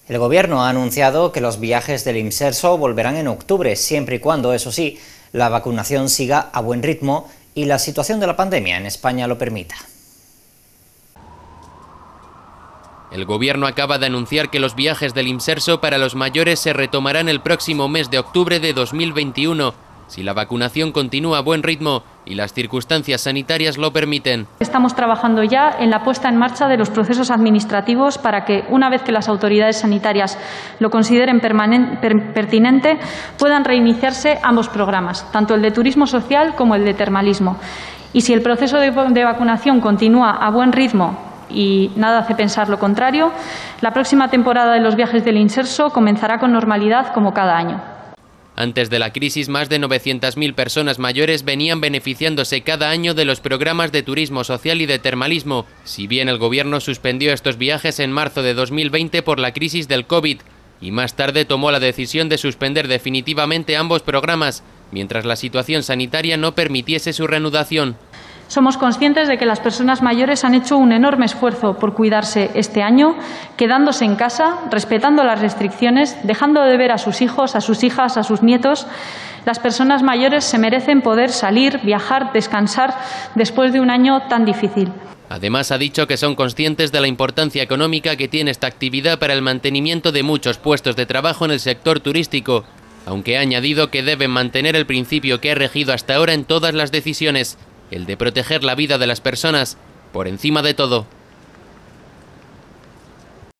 El Gobierno ha anunciado que los viajes del Imserso volverán en octubre, siempre y cuando, eso sí, la vacunación siga a buen ritmo y la situación de la pandemia en España lo permita. El Gobierno acaba de anunciar que los viajes del Imserso para los mayores se retomarán el próximo mes de octubre de 2021, si la vacunación continúa a buen ritmo y las circunstancias sanitarias lo permiten. Estamos trabajando ya en la puesta en marcha de los procesos administrativos para que, una vez que las autoridades sanitarias lo consideren pertinente, puedan reiniciarse ambos programas, tanto el de turismo social como el de termalismo. Y si el proceso de vacunación continúa a buen ritmo y nada hace pensar lo contrario, la próxima temporada de los viajes del Imserso comenzará con normalidad como cada año. Antes de la crisis, más de 900.000 personas mayores venían beneficiándose cada año de los programas de turismo social y de termalismo, si bien el Gobierno suspendió estos viajes en marzo de 2020 por la crisis del COVID y más tarde tomó la decisión de suspender definitivamente ambos programas, mientras la situación sanitaria no permitiese su reanudación. Somos conscientes de que las personas mayores han hecho un enorme esfuerzo por cuidarse este año, quedándose en casa, respetando las restricciones, dejando de ver a sus hijos, a sus hijas, a sus nietos. Las personas mayores se merecen poder salir, viajar, descansar después de un año tan difícil. Además, ha dicho que son conscientes de la importancia económica que tiene esta actividad para el mantenimiento de muchos puestos de trabajo en el sector turístico, aunque ha añadido que deben mantener el principio que ha regido hasta ahora en todas las decisiones: el de proteger la vida de las personas por encima de todo.